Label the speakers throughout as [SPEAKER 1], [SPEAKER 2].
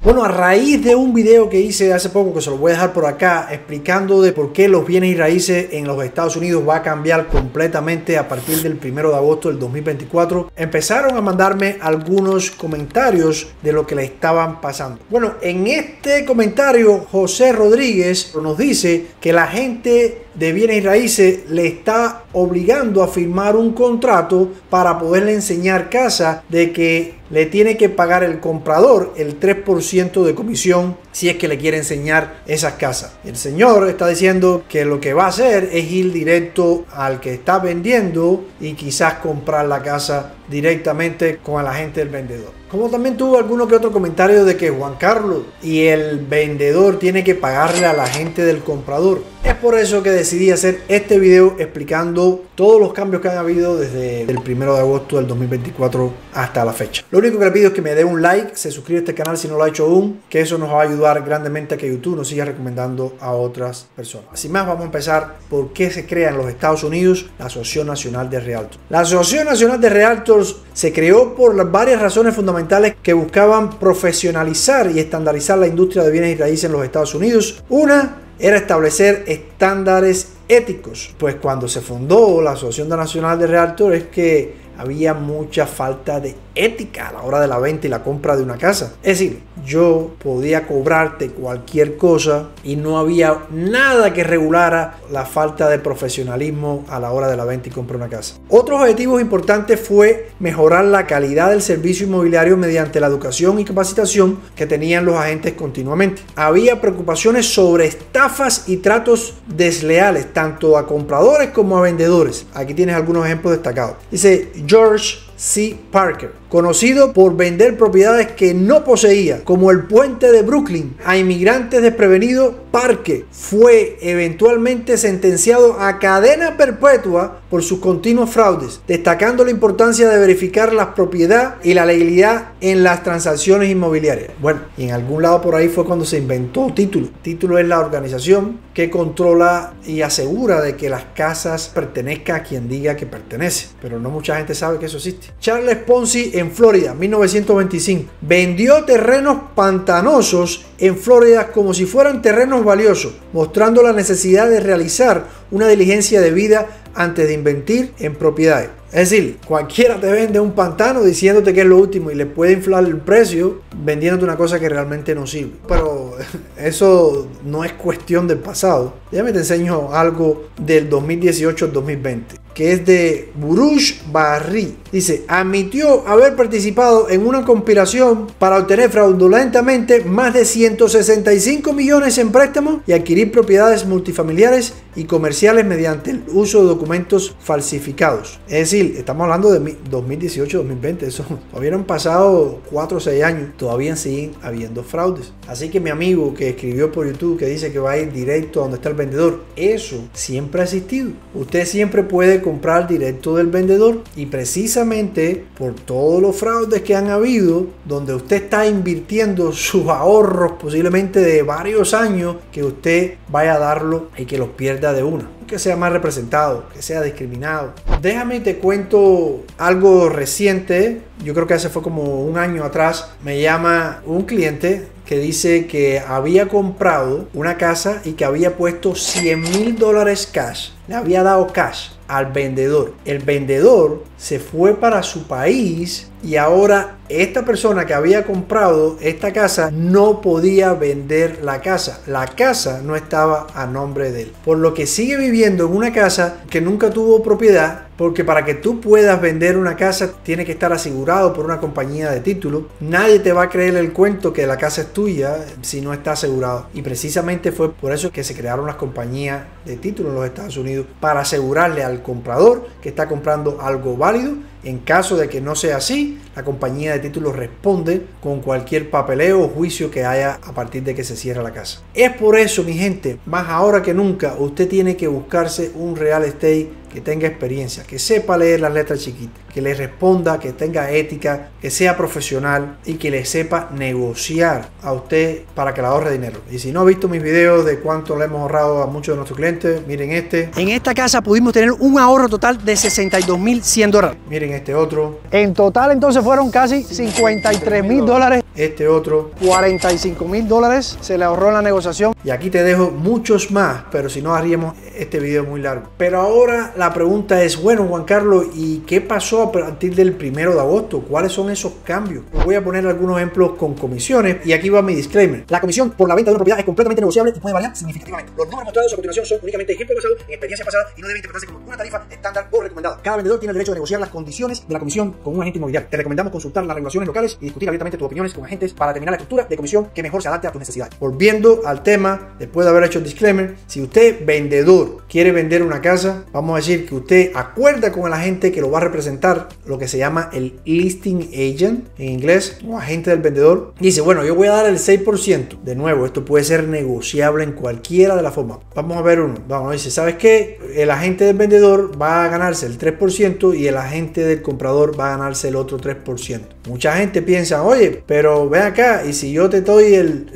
[SPEAKER 1] Bueno, a raíz de un video que hice hace poco, que se lo voy a dejar por acá, explicando de por qué los bienes y raíces en los Estados Unidos va a cambiar completamente a partir del 1 de agosto del 2024, empezaron a mandarme algunos comentarios de lo que le estaban pasando. Bueno, en este comentario José Rodríguez nos dice que la gente de bienes y raíces le está obligando a firmar un contrato para poderle enseñar casa, de que le tiene que pagar el comprador el 3% de comisión si es que le quiere enseñar esas casas. El señor está diciendo que lo que va a hacer es ir directo al que está vendiendo y quizás comprar la casa directamente con el agente del vendedor. Como también tuvo alguno que otro comentario de que Juan Carlos y el vendedor tiene que pagarle a la gente del comprador. Es por eso que decidí hacer este video explicando todos los cambios que han habido desde el 1 de agosto del 2024 hasta la fecha. Lo único que le pido es que me dé un like, se suscribe a este canal si no lo ha hecho aún, que eso nos va a ayudar grandemente a que YouTube nos siga recomendando a otras personas. Sin más, vamos a empezar por qué se crea en los Estados Unidos la Asociación Nacional de Realtors. La Asociación Nacional de Realtors se creó por varias razones fundamentales que buscaban profesionalizar y estandarizar la industria de bienes y raíces en los Estados Unidos. Una era establecer estándares éticos, pues cuando se fundó la Asociación Nacional de Realtors es que había mucha falta de ética a la hora de la venta y la compra de una casa. Es decir, yo podía cobrarte cualquier cosa y no había nada que regulara la falta de profesionalismo a la hora de la venta y compra de una casa. Otros objetivos importantes fue mejorar la calidad del servicio inmobiliario mediante la educación y capacitación que tenían los agentes continuamente. Había preocupaciones sobre estafas y tratos desleales tanto a compradores como a vendedores. Aquí tienes algunos ejemplos destacados. Dice George C. Parker, conocido por vender propiedades que no poseía, como el puente de Brooklyn, a inmigrantes desprevenidos. Parker fue eventualmente sentenciado a cadena perpetua por sus continuos fraudes, destacando la importancia de verificar la propiedad y la legalidad en las transacciones inmobiliarias. Bueno, y en algún lado por ahí fue cuando se inventó Título. Título es la organización que controla y asegura de que las casas pertenezcan a quien diga que pertenece, pero no mucha gente sabe que eso existe. Charles Ponzi en Florida, 1925, vendió terrenos pantanosos en Florida como si fueran terrenos valiosos, mostrando la necesidad de realizar una diligencia debida antes de invertir en propiedades. Es decir, cualquiera te vende un pantano diciéndote que es lo último y le puede inflar el precio vendiéndote una cosa que realmente no sirve. Pero eso no es cuestión del pasado. Déjame te enseño algo del 2018 al 2020, que es de Burush Barry. Dice, admitió haber participado en una conspiración para obtener fraudulentamente más de 165 millones en préstamos y adquirir propiedades multifamiliares y comerciales mediante el uso de documentos falsificados. Es decir, estamos hablando de 2018-2020, eso todavía han pasado 4 o 6 años, todavía siguen habiendo fraudes. Así que mi amigo que escribió por YouTube que dice que va a ir directo a donde está el vendedor, eso siempre ha existido. Usted siempre puede comprar directo del vendedor, y precisamente por todos los fraudes que han habido, donde usted está invirtiendo sus ahorros posiblemente de varios años, que usted vaya a darlo y que los pierda de una, que sea más representado, que sea discriminado. Déjame te cuento algo reciente. Yo creo que hace fue como un año atrás. Me llama un cliente que dice que había comprado una casa y que había puesto $100,000 cash. Le había dado cash al vendedor. El vendedor se fue para su país y ahora esta persona que había comprado esta casa no podía vender la casa. La casa no estaba a nombre de él, por lo que sigue viviendo en una casa que nunca tuvo propiedad, porque para que tú puedas vender una casa tiene que estar asegurado por una compañía de título. Nadie te va a creer el cuento que la casa es tuya si no está asegurado, y precisamente fue por eso que se crearon las compañías de título en los Estados Unidos, para asegurarle al comprador que está comprando algo válido. En caso de que no sea así, la compañía de títulos responde con cualquier papeleo o juicio que haya a partir de que se cierra la casa. Es por eso, mi gente, más ahora que nunca, usted tiene que buscarse un real estate que tenga experiencia, que sepa leer las letras chiquitas, que le responda, que tenga ética, que sea profesional y que le sepa negociar a usted para que le ahorre dinero. Y si no ha visto mis videos de cuánto le hemos ahorrado a muchos de nuestros clientes, miren este. En esta casa pudimos tener un ahorro total de $62,100. Miren este otro. En total entonces fueron casi $53,000 este otro, $45,000 se le ahorró en la negociación. Y aquí te dejo muchos más, pero si no haríamos este video muy largo. Pero ahora la pregunta es, bueno, Juan Carlos, ¿y qué pasó a partir del 1 de agosto? ¿Cuáles son esos cambios? Voy a poner algunos ejemplos con comisiones y aquí va mi disclaimer. La comisión por la venta de una propiedad es completamente negociable y puede variar significativamente. Los números mostrados a continuación son únicamente ejemplos basados en experiencia pasada y no deben interpretarse como una tarifa estándar o recomendada. Cada vendedor tiene el derecho de negociar las condiciones de la comisión con un agente inmobiliario. Te recomendamos consultar las regulaciones locales y discutir abiertamente tus opiniones con agentes para determinar la estructura de comisión que mejor se adapte a tus necesidades. Volviendo al tema, después de haber hecho el disclaimer, si usted vendedor quiere vender una casa, vamos a decir que usted acuerda con el agente que lo va a representar, lo que se llama el listing agent en inglés, o agente del vendedor. Dice, bueno, yo voy a dar el 6%. De nuevo, esto puede ser negociable en cualquiera de las formas. Vamos a ver uno. Vamos, dice, ¿sabes qué? El agente del vendedor va a ganarse el 3% y el agente del comprador va a ganarse el otro 3%. Mucha gente piensa, oye, pero ven acá, y si yo te doy el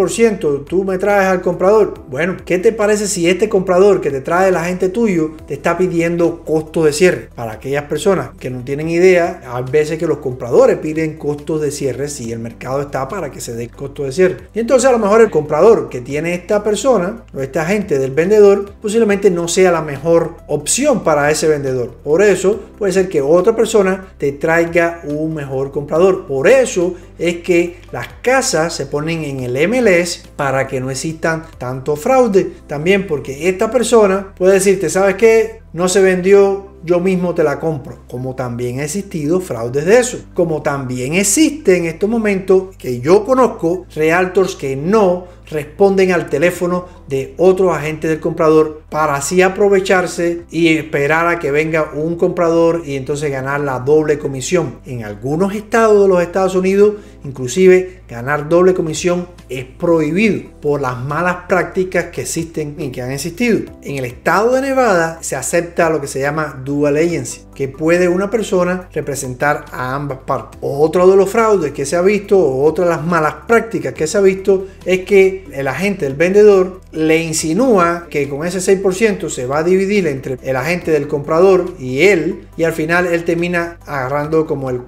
[SPEAKER 1] 6%, tú me traes al comprador. Bueno, ¿qué te parece si este comprador que te trae el agente tuyo te está pidiendo costos de cierre? Para aquellas personas que no tienen idea, hay veces que los compradores piden costos de cierre si el mercado está para que se dé costos de cierre. Y entonces a lo mejor el comprador que tiene esta persona o este agente del vendedor posiblemente no sea la mejor opción para ese vendedor. Por eso puede ser que otra persona te traiga un mejor comprador. Por eso es que las casas se ponen en el MLS para que no existan tanto fraude. También porque esta persona puede decirte, ¿sabes qué? No se vendió, yo mismo te la compro. Como también ha existido fraudes de eso. Como también existe en estos momentos que yo conozco realtors que no responden al teléfono de otros agentes del comprador para así aprovecharse y esperar a que venga un comprador y entonces ganar la doble comisión. En algunos estados de los Estados Unidos, inclusive ganar doble comisión es prohibido por las malas prácticas que existen y que han existido. En el estado de Nevada se acepta lo que se llama dual agency, que puede una persona representar a ambas partes. Otro de los fraudes que se ha visto, o otra de las malas prácticas que se ha visto, es que el agente del vendedor le insinúa que con ese 6% se va a dividir entre el agente del comprador y él, y al final él termina agarrando como el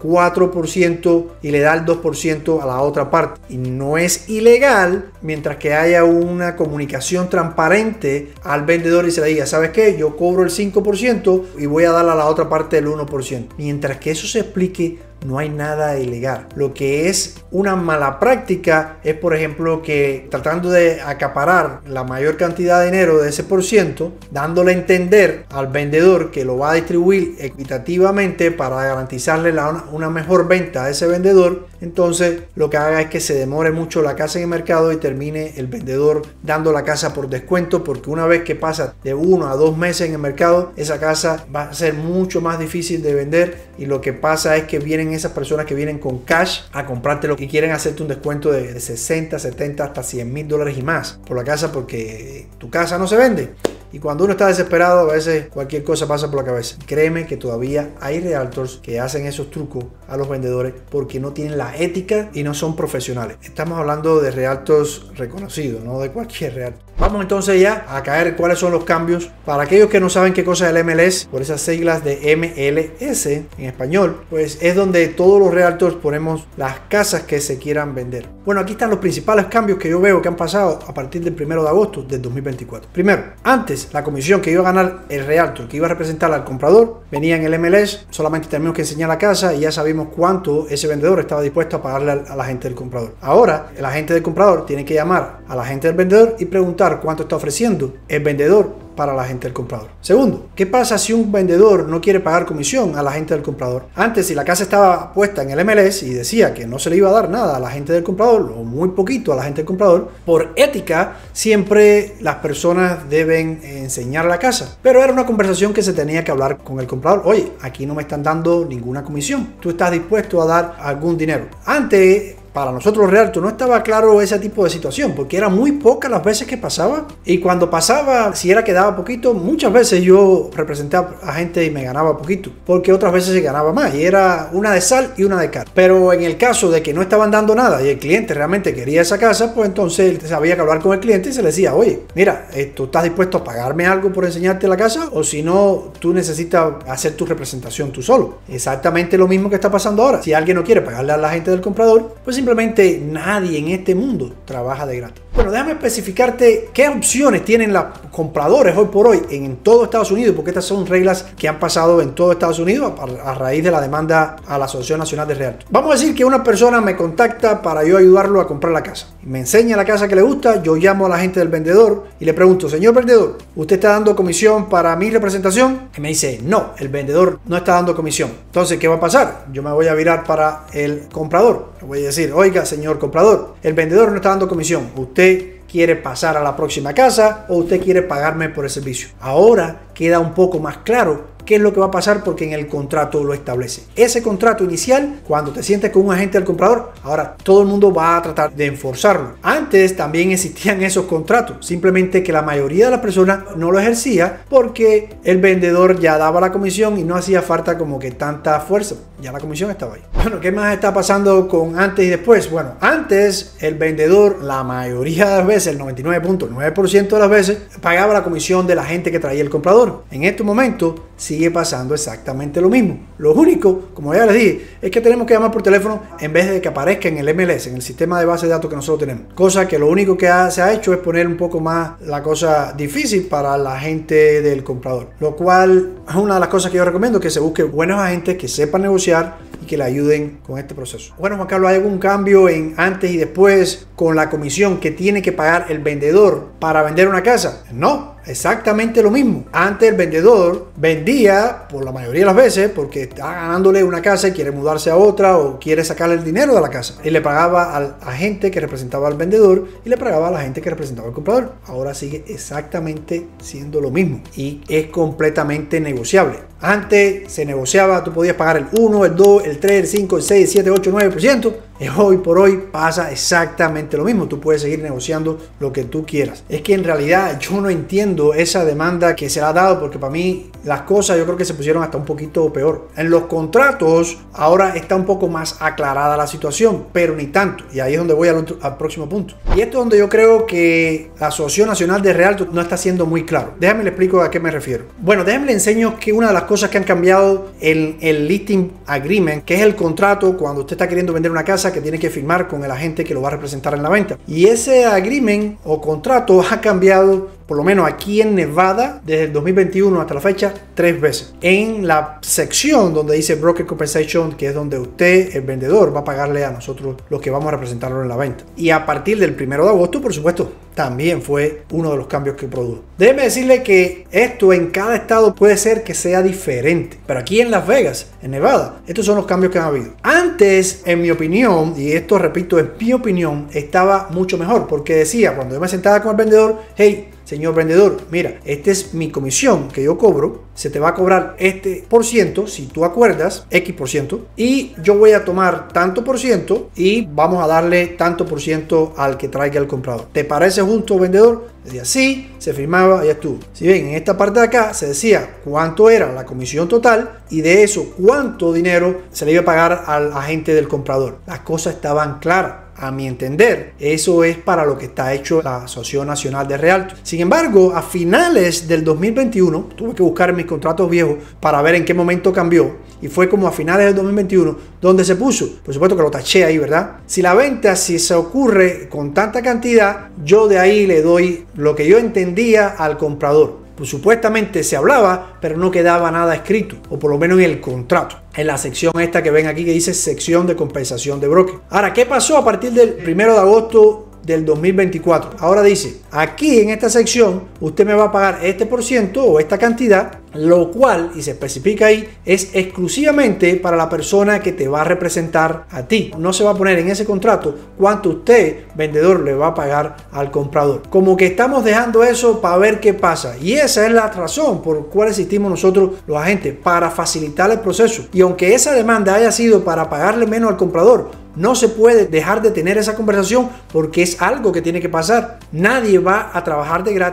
[SPEAKER 1] 4% y le da el 2% a la otra parte. Y no es ilegal mientras que haya una comunicación transparente al vendedor y se le diga, ¿sabes qué? Yo cobro el 5% y voy a darle a la otra parte el 1%. Mientras que eso se explique, no hay nada ilegal. Lo que es una mala práctica es, por ejemplo, que tratando de acaparar la mayor cantidad de dinero de ese por ciento, dándole a entender al vendedor que lo va a distribuir equitativamente para garantizarle una mejor venta a ese vendedor, entonces lo que haga es que se demore mucho la casa en el mercado y termine el vendedor dando la casa por descuento, porque una vez que pasa de 1 a 2 meses en el mercado, esa casa va a ser mucho más difícil de vender, y lo que pasa es que vienen esas personas que vienen con cash a comprarte lo que quieren, hacerte un descuento de 60, 70, hasta $100,000 y más por la casa, porque tu casa no se vende. Y cuando uno está desesperado, a veces cualquier cosa pasa por la cabeza. Créeme que todavía hay realtors que hacen esos trucos a los vendedores porque no tienen la ética y no son profesionales. Estamos hablando de realtors reconocidos, no de cualquier realtor. Vamos entonces ya a caer cuáles son los cambios. Para aquellos que no saben qué cosa es el MLS, por esas siglas de MLS en español, pues es donde todos los realtors ponemos las casas que se quieran vender. Bueno, aquí están los principales cambios que yo veo que han pasado a partir del 1 de agosto del 2024. Primero, antes la comisión que iba a ganar el realtor, que iba a representar al comprador, venía en el MLS, solamente tenemos que enseñar la casa y ya sabíamos cuánto ese vendedor estaba dispuesto a pagarle a la gente del comprador. Ahora, el agente del comprador tiene que llamar a la gente del vendedor y preguntar cuánto está ofreciendo el vendedor para la gente del comprador. Segundo, ¿qué pasa si un vendedor no quiere pagar comisión a la gente del comprador? Antes, si la casa estaba puesta en el MLS y decía que no se le iba a dar nada a la gente del comprador, o muy poquito a la gente del comprador, por ética, siempre las personas deben enseñar la casa. Pero era una conversación que se tenía que hablar con el comprador. Oye, aquí no me están dando ninguna comisión. ¿Tú estás dispuesto a dar algún dinero? Antes, para nosotros los realtors no estaba claro ese tipo de situación, porque era muy pocas las veces que pasaba, y cuando pasaba, si era que daba poquito, muchas veces yo representé a gente y me ganaba poquito, porque otras veces se ganaba más, y era una de sal y una de cal. Pero en el caso de que no estaban dando nada y el cliente realmente quería esa casa, pues entonces él había que hablar con el cliente y se le decía, oye, mira, ¿tú estás dispuesto a pagarme algo por enseñarte la casa? O si no, tú necesitas hacer tu representación tú solo. Exactamente lo mismo que está pasando ahora. Si alguien no quiere pagarle a la gente del comprador, pues simplemente nadie en este mundo trabaja de gratis. Bueno, déjame especificarte qué opciones tienen los compradores hoy por hoy en todo Estados Unidos, porque estas son reglas que han pasado en todo Estados Unidos a raíz de la demanda a la Asociación Nacional de Realtors. Vamos a decir que una persona me contacta para yo ayudarlo a comprar la casa. Me enseña la casa que le gusta, yo llamo a la gente del vendedor y le pregunto, señor vendedor, ¿usted está dando comisión para mi representación? Y me dice, no, el vendedor no está dando comisión. Entonces, ¿qué va a pasar? Yo me voy a virar para el comprador. Le voy a decir, oiga, señor comprador, el vendedor no está dando comisión. ¿Usted quiere pasar a la próxima casa o usted quiere pagarme por el servicio? Ahora queda un poco más claro qué es lo que va a pasar porque en el contrato lo establece. Ese contrato inicial, cuando te sientes con un agente del comprador, ahora todo el mundo va a tratar de enforzarlo. Antes también existían esos contratos, simplemente que la mayoría de las personas no lo ejercía porque el vendedor ya daba la comisión y no hacía falta como que tanta fuerza. Ya la comisión estaba ahí. Bueno, ¿qué más está pasando con antes y después? Bueno, antes el vendedor, la mayoría de las veces, el 99.9% de las veces, pagaba la comisión de la gente que traía el comprador. En este momento sigue pasando exactamente lo mismo. Lo único, como ya les dije, es que tenemos que llamar por teléfono en vez de que aparezca en el MLS, en el sistema de base de datos que nosotros tenemos. Cosa que lo único que se ha hecho es poner un poco más la cosa difícil para la gente del comprador. Lo cual es una de las cosas que yo recomiendo, que se busque buenos agentes que sepan negociar y que le ayuden con este proceso. Bueno, Juan Carlos, ¿hay algún cambio en antes y después con la comisión que tiene que pagar el vendedor para vender una casa? No. Exactamente lo mismo. Antes el vendedor vendía por la mayoría de las veces porque está ganándole una casa y quiere mudarse a otra o quiere sacarle el dinero de la casa. Y le pagaba al agente que representaba al vendedor y le pagaba a la gente que representaba al comprador. Ahora sigue exactamente siendo lo mismo y es completamente negociable. Antes se negociaba, tú podías pagar el 1, el 2, el 3, el 5, el 6, el 7, 8, 9%. Hoy por hoy pasa exactamente lo mismo. Tú puedes seguir negociando lo que tú quieras. Es que en realidad yo no entiendo esa demanda que se ha dado porque para mí las cosas yo creo que se pusieron hasta un poquito peor. En los contratos ahora está un poco más aclarada la situación, pero ni tanto. Y ahí es donde voy al próximo punto. Y esto es donde yo creo que la Asociación Nacional de Realtors no está siendo muy claro. Déjame le explico a qué me refiero. Bueno, déjame le enseño que una de las cosas que han cambiado en el listing agreement, que es el contrato cuando usted está queriendo vender una casa que tiene que firmar con el agente que lo va a representar en la venta. Y ese agreement o contrato ha cambiado, por lo menos aquí en Nevada, desde el 2021 hasta la fecha, 3 veces. En la sección donde dice Broker Compensation, que es donde usted, el vendedor, va a pagarle a nosotros los que vamos a representarlo en la venta. Y a partir del 1 de agosto, por supuesto, también fue uno de los cambios que produjo. Déjeme decirle que esto en cada estado puede ser que sea diferente. Pero aquí en Las Vegas, en Nevada, estos son los cambios que han habido. Antes, en mi opinión, y esto repito, en mi opinión, estaba mucho mejor. Porque decía, cuando yo me sentaba con el vendedor, hey, señor vendedor, mira, esta es mi comisión que yo cobro, se te va a cobrar este por ciento, si tú acuerdas, X%, y yo voy a tomar tanto por ciento y vamos a darle tanto por ciento al que traiga el comprador. ¿Te parece justo, vendedor? Decía sí, se firmaba y ya estuvo. Si bien en esta parte de acá se decía cuánto era la comisión total y de eso cuánto dinero se le iba a pagar al agente del comprador. Las cosas estaban claras. A mi entender, eso es para lo que está hecho la Asociación Nacional de Realtors. Sin embargo, a finales del 2021, tuve que buscar mis contratos viejos para ver en qué momento cambió. Y fue como a finales del 2021 donde se puso. Por supuesto que lo taché ahí, ¿verdad? Si la venta, si se ocurre con tanta cantidad, yo de ahí le doy lo que yo entendía al comprador. Pues supuestamente se hablaba, pero no quedaba nada escrito, o por lo menos en el contrato, en la sección esta que ven aquí que dice sección de compensación de broker. Ahora, ¿qué pasó a partir del 1 de agosto del 2024? Ahora dice, aquí en esta sección usted me va a pagar este por ciento o esta cantidad, lo cual, y se especifica ahí, es exclusivamente para la persona que te va a representar a ti. No se va a poner en ese contrato cuánto usted, vendedor, le va a pagar al comprador. Como que estamos dejando eso para ver qué pasa. Y esa es la razón por cual existimos nosotros los agentes, para facilitar el proceso. Y aunque esa demanda haya sido para pagarle menos al comprador, no se puede dejar de tener esa conversación porque es algo que tiene que pasar. Nadie va a trabajar de gratis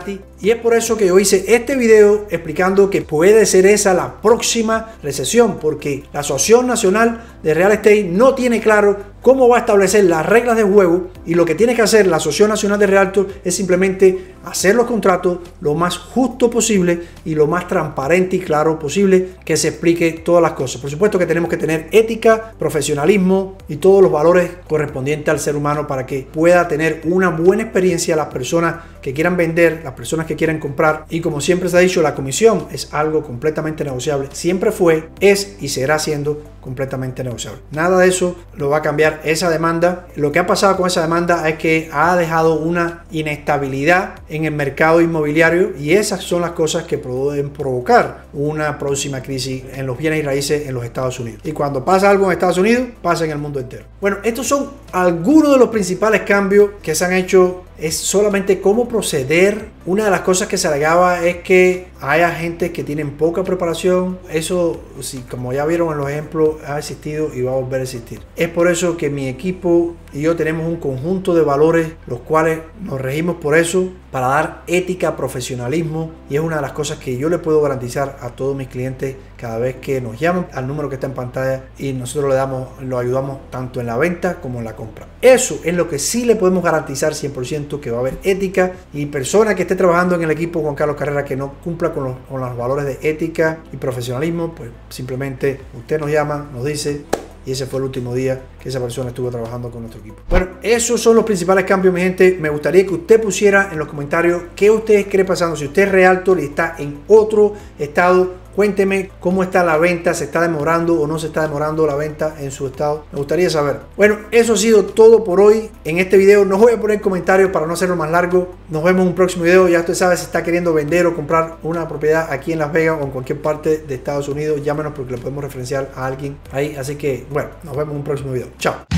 [SPEAKER 1] Y es por eso que yo hice este video explicando que puede ser esa la próxima recesión, porque la Asociación Nacional de Real Estate no tiene claro cómo va a establecer las reglas de juego, y lo que tiene que hacer la Asociación Nacional de Realtors es simplemente hacer los contratos lo más justo posible y lo más transparente y claro posible, que se explique todas las cosas. Por supuesto que tenemos que tener ética, profesionalismo y todos los valores correspondientes al ser humano para que pueda tener una buena experiencia las personas que quieran vender, las personas que quieran comprar. Y como siempre se ha dicho, la comisión es algo completamente negociable. Siempre fue, es y será siendo completamente negociable. Nada de eso lo va a cambiar esa demanda. Lo que ha pasado con esa demanda es que ha dejado una inestabilidad en el mercado inmobiliario, y esas son las cosas que pueden provocar una próxima crisis en los bienes y raíces en los Estados Unidos. Y cuando pasa algo en Estados Unidos, pasa en el mundo entero. Bueno, estos son algunos de los principales cambios que se han hecho. Es solamente cómo proceder. Una de las cosas que se alegaba es que haya gente que tienen poca preparación. Eso, sí, como ya vieron en los ejemplos, ha existido y va a volver a existir. Es por eso que mi equipo y yo tenemos un conjunto de valores los cuales nos regimos por eso, para dar ética, profesionalismo, y es una de las cosas que yo le puedo garantizar a todos mis clientes cada vez que nos llaman al número que está en pantalla, y nosotros lo ayudamos tanto en la venta como en la compra. Eso es lo que sí le podemos garantizar 100%, que va a haber ética, y persona que esté trabajando en el equipo Juan Carlos Carrera que no cumpla con los valores de ética y profesionalismo, pues simplemente usted nos llama, nos dice, y ese fue el último día que esa persona estuvo trabajando con nuestro equipo. Bueno, esos son los principales cambios, mi gente. Me gustaría que usted pusiera en los comentarios qué usted cree pasando. Si usted es realtor y está en otro estado, cuénteme cómo está la venta, se está demorando o no se está demorando la venta en su estado. Me gustaría saber. Bueno, eso ha sido todo por hoy en este video. No voy a poner comentarios para no hacerlo más largo. Nos vemos en un próximo video. Ya usted sabe, si está queriendo vender o comprar una propiedad aquí en Las Vegas o en cualquier parte de Estados Unidos, llámenos porque le podemos referenciar a alguien ahí. Así que, bueno, nos vemos en un próximo video. Chao.